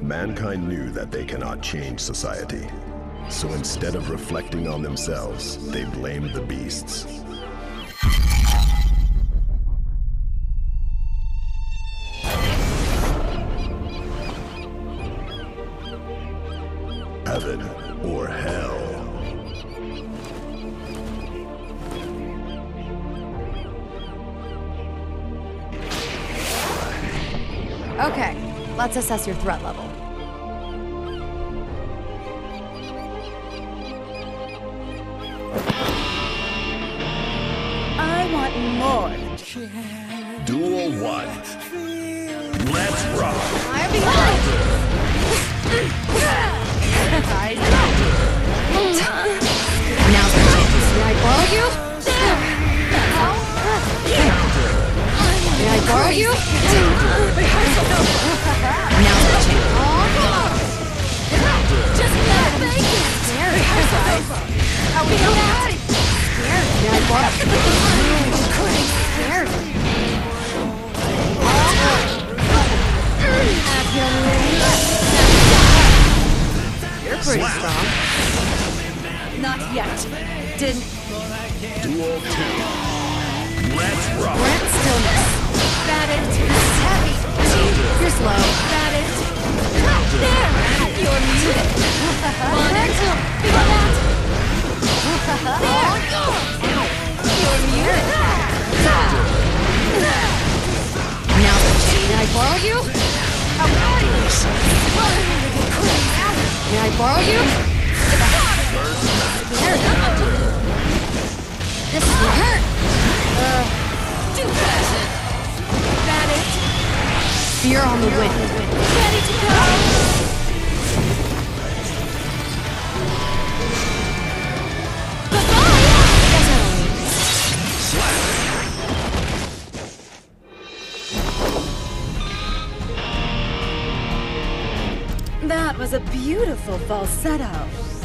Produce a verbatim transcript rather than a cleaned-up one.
Mankind knew that they cannot change society. So instead of reflecting on themselves, they blamed the beasts. Heaven or hell. Okay, let's assess your threat level. I want more. Duel one. Let's rock! I'm behind! Now's the chance. May I borrow you? May I borrow you? Now's the chance. Just let it make it! Scary. How we know that? Scared. May I borrow you? Scared. You're pretty strong. Not yet. Didn't. Duel two. Let's rock! Grant stillness. Got it. It's heavy. You're slow. Got it. There! You're muted. Want it? Feel that? There! You're muted. Now the chance. May I borrow you? How are you? May I borrow you? There. This will hurt. Uh, Do that. Got it. fear on the wind. Ready to go. That was a beautiful falsetto.